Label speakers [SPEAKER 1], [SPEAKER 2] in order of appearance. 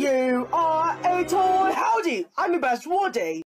[SPEAKER 1] You are a toy. Howdy, I'm your best Woody.